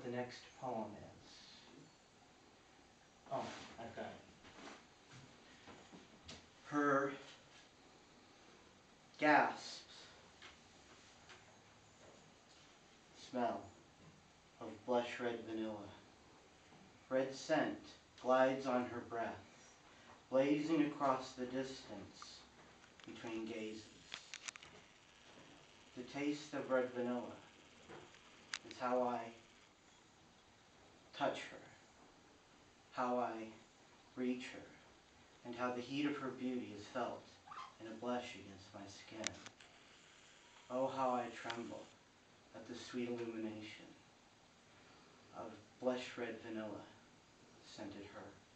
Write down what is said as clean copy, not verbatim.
the next poem is. Oh, I've got it. Her gasps smell of blush red vanilla. Red scent glides on her breath, blazing across the distance between gazes. The taste of red vanilla is how I touch her, how I reach her, and how the heat of her beauty is felt in a blush against my skin. Oh, how I tremble at the sweet illumination of blush red vanilla scented her.